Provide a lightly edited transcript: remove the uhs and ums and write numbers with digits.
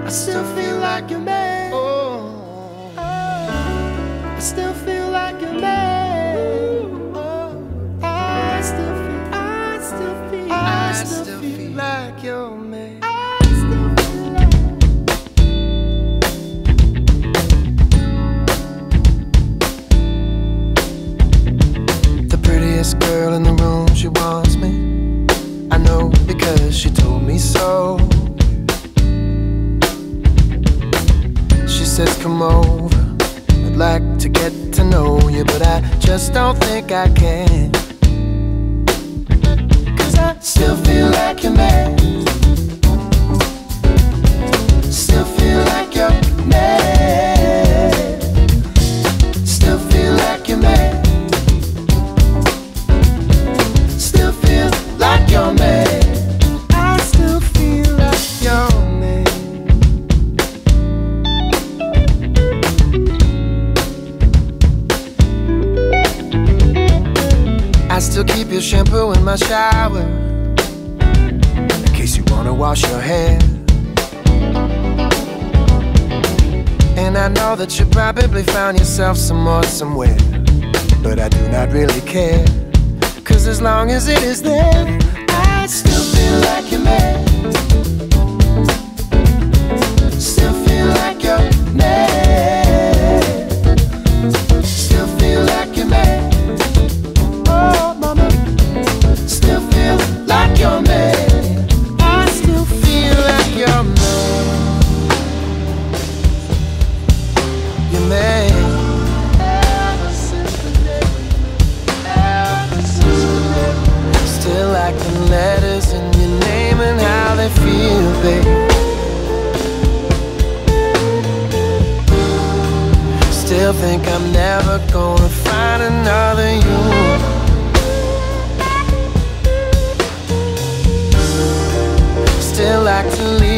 I still feel like your man. Oh, I still feel like your man. Oh, I still feel like your man. The prettiest girl in the room, she wants me. I know because she told me so. She says come over, I'd like to get to know you, but I just don't think I can. 'Cause I still feel like your man. Still feel like your man. Still feel like your man. Still feel like your man. I still feel like your man. I still keep your shampoo in my shower in case you wanna wash your hair. And I know that you probably found yourself some more somewhere, but I do not really care, 'cause as long as it is there, I still feel like your man. Still feel like your man. Still feel like your man. Oh, mama. Still feel like your man. I still feel like your man. Your man. Still like the letters in your name and how they feel, babe. Still think I'm never gonna find another you. Still like to leave